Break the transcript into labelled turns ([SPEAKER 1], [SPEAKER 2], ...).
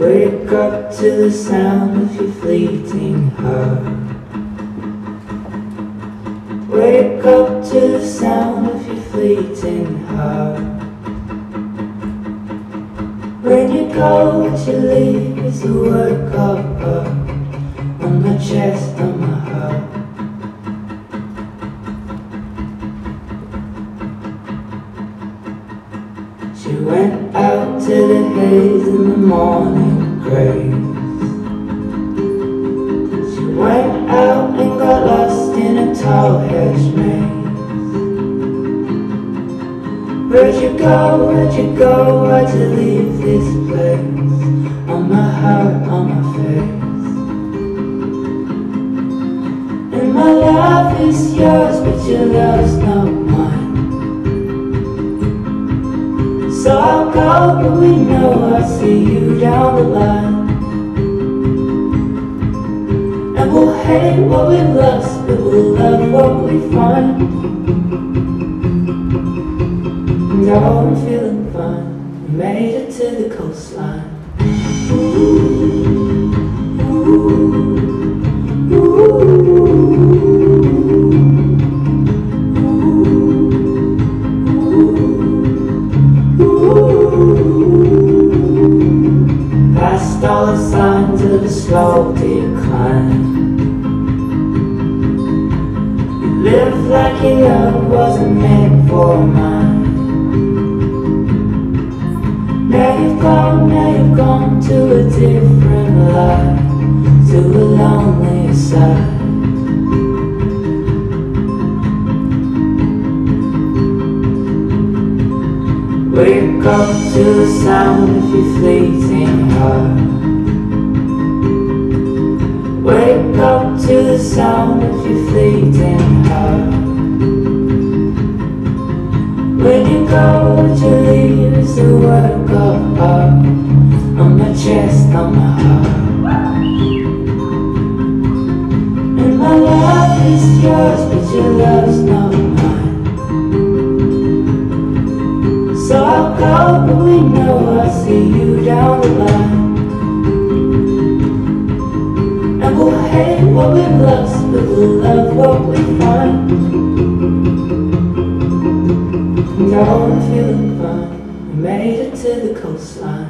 [SPEAKER 1] Wake up to the sound of your fleeting heart. Wake up to the sound of your fleeting heart. When you go, what you leave is the work of art on my chest, on my heart. She went out to the haze in the morning grace. She went out and got lost in a tall hedge maze. Where'd you go, where'd you go, why'd you leave this place? On my heart, on my face. And my love is yours, but your love's not mine. So I'll go, but we know I'll see you down the line. And we'll hate what we've lost, but we'll love what we find. And oh, I'm feeling fine, we made it to the coastline. Past all the signs of a slow decline. You lived like your love wasn't meant for mine. Now you've gone to a different life, to a lonely side. Wake up to the sound of your fleeting heart. Wake up to the sound of your fleeting heart. When you go, what you leave is the work of art on my chest, on my heart. And my love is yours, but your love's not mine. So I'll go, but we know I'll see you down the line. And we'll hate what we've lost, but we'll love what we find. And oh, I'm feeling fine, we made it to the coastline.